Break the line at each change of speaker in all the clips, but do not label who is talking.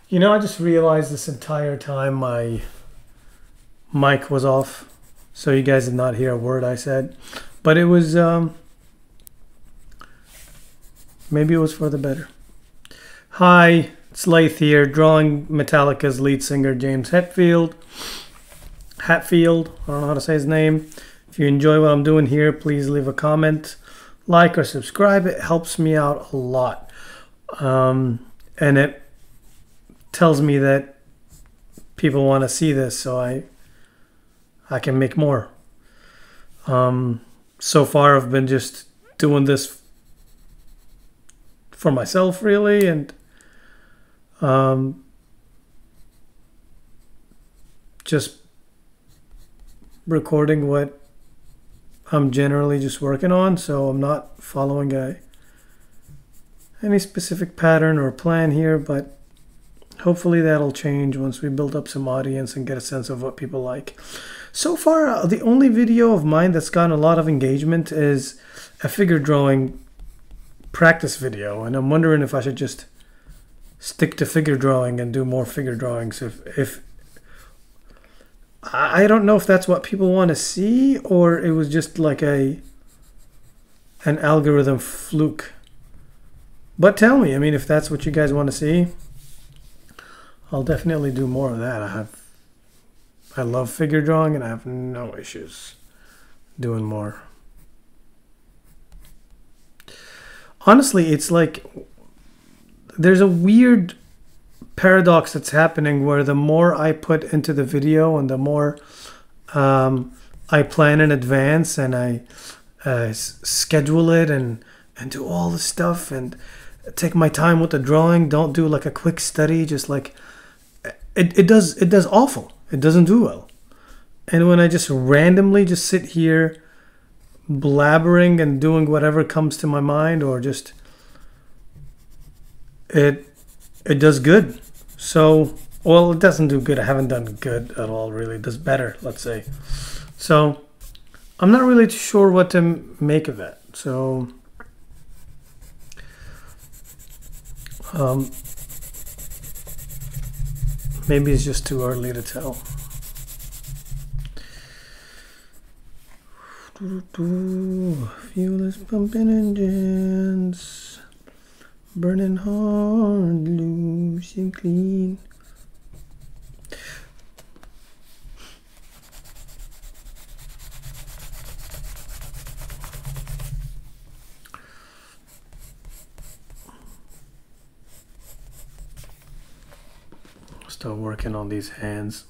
You know, I just realized this entire time my mic was off, so you guys did not hear a word I said. But it was, maybe it was for the better. Hi, it's Lath here, drawing Metallica's lead singer James Hatfield. Hatfield, I don't know how to say his name. If you enjoy what I'm doing here, please leave a comment, like, or subscribe. It helps me out a lot. And it tells me that people want to see this, so I can make more. So far I've been just doing this for myself, really, and just recording what I'm generally just working on, so I'm not following any specific pattern or plan here, but hopefully that'll change once we build up some audience and get a sense of what people like. So far, the only video of mine that's gotten a lot of engagement is a figure drawing practice video, and I'm wondering if I should just stick to figure drawing and do more figure drawings. If I don't know if that's what people want to see, or it was just like an algorithm fluke. But tell me, I mean, if that's what you guys want to see, I'll definitely do more of that. I love figure drawing, and I have no issues doing more. Honestly, it's like there's a weird paradox that's happening where the more I put into the video and the more I plan in advance and I schedule it and do all the stuff and take my time with the drawing, don't do like a quick study, just like it does awful. It doesn't do well. And when I just randomly just sit here blabbering and doing whatever comes to my mind, or just it does good. So, well, it doesn't do good. I haven't done good at all, really. It does better, let's say. So I'm not really sure what to make of that. So maybe it's just too early to tell. Fuel is pumping engines, burning hard, loose and clean. Still working on these hands.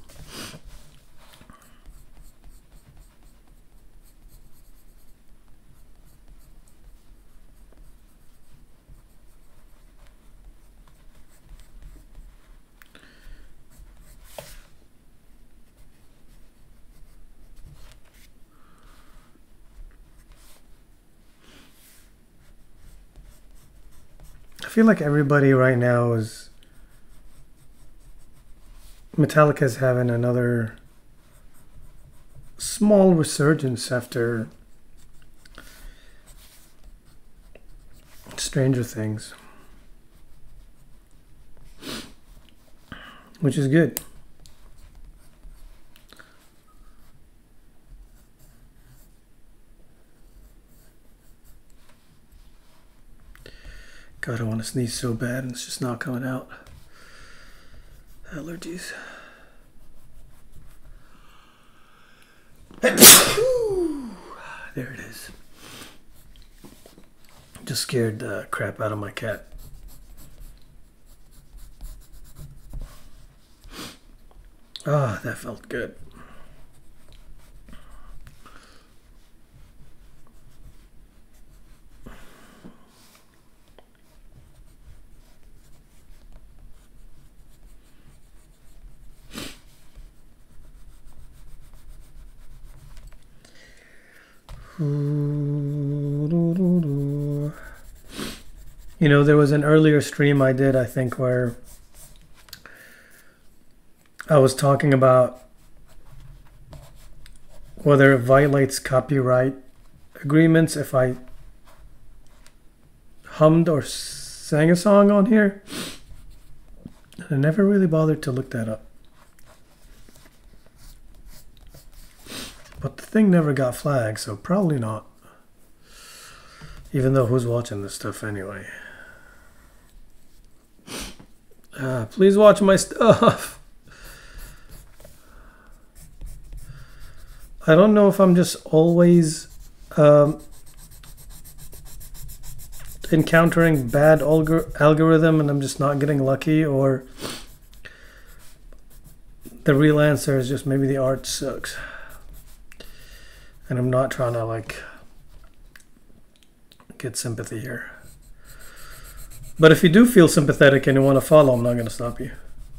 I feel like everybody right now is Metallica's having another small resurgence after Stranger Things, which is good. God, I want to sneeze so bad and it's just not coming out. Allergies. There it is. Just scared the crap out of my cat. Ah, that felt good. You know, there was an earlier stream I did, I think, where I was talking about whether it violates copyright agreements if I hummed or sang a song on here. I never really bothered to look that up. But the thing never got flagged, so probably not. Even though who's watching this stuff anyway? Please watch my stuff. I don't know if I'm just always encountering bad algorithm and I'm just not getting lucky, or the real answer is just maybe the art sucks. And I'm not trying to like get sympathy here. But if you do feel sympathetic and you want to follow, I'm not going to stop you.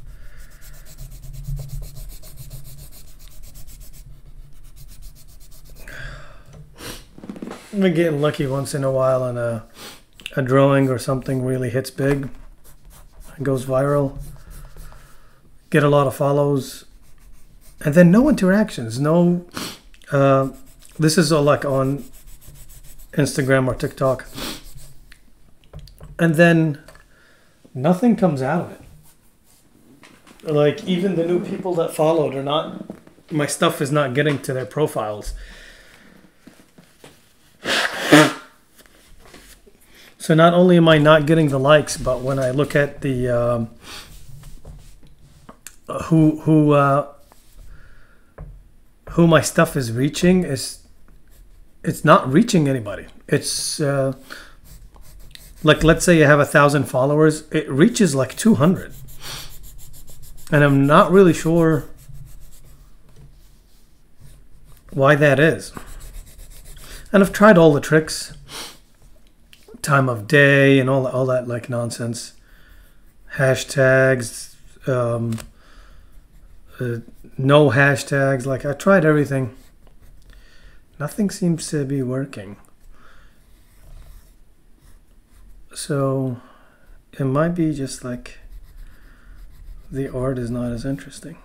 I've been getting lucky once in a while, and a drawing or something really hits big and goes viral. Get a lot of follows, and then no interactions. No, this is all like on Instagram or TikTok, and then nothing comes out of it. Like even the new people that followed are not. My stuff is not getting to their profiles. So not only am I not getting the likes, but when I look at the who my stuff is reaching, it's not reaching anybody. It's like, let's say you have 1,000 followers, it reaches like 200, and I'm not really sure why that is. And I've tried all the tricks. Time of day and all that like nonsense, hashtags, no hashtags. Like I tried everything. Nothing seems to be working. So it might be just like the art is not as interesting.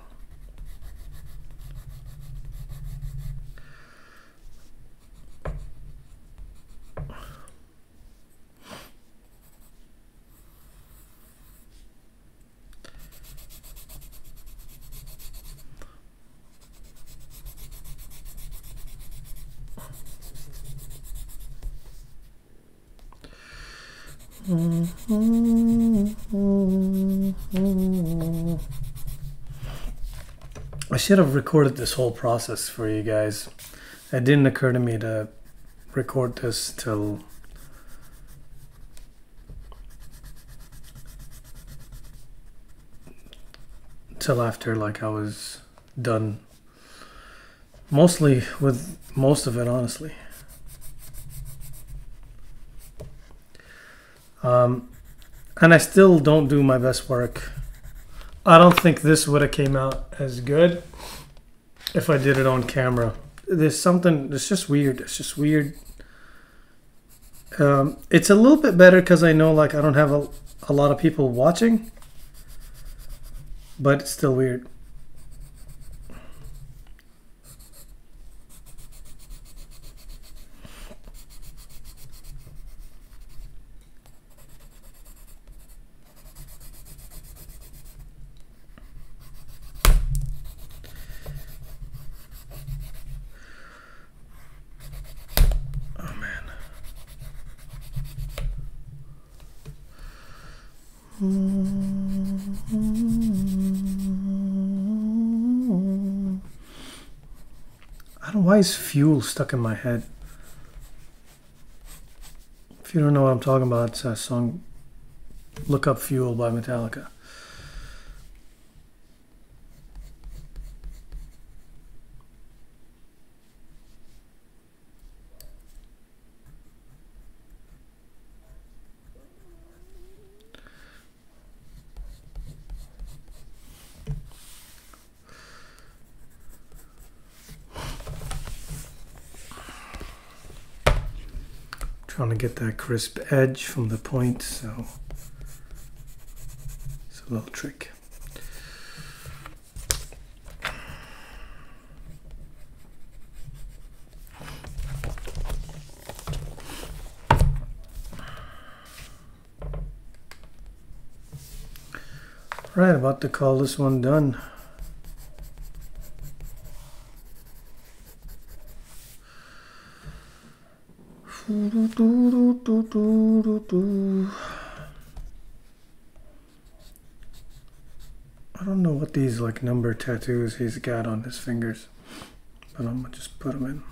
I should have recorded this whole process for you guys. It didn't occur to me to record this till after like I was done. Mostly with most of it, honestly. And I still don't do my best work. I don't think this would have came out as good if I did it on camera. There's something, it's just weird. It's just weird. It's a little bit better because I know like I don't have a lot of people watching, but it's still weird. I don't know why is Fuel stuck in my head. If you don't know what I'm talking about, it's a song, look up Fuel by Metallica. Trying to get that crisp edge from the point, so it's a little trick. Right, about to call this one done. I don't know what these like number tattoos he's got on his fingers, but I'm gonna just put them in.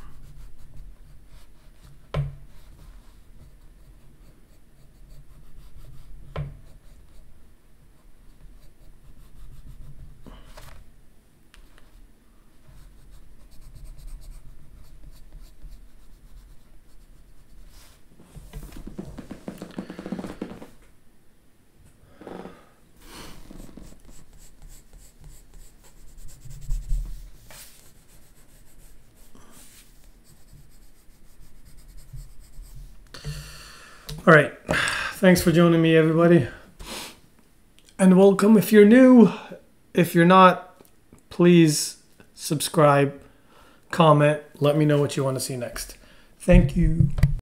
All right, thanks for joining me, everybody. And welcome if you're new. If you're not, please subscribe, comment, let me know what you want to see next. Thank you.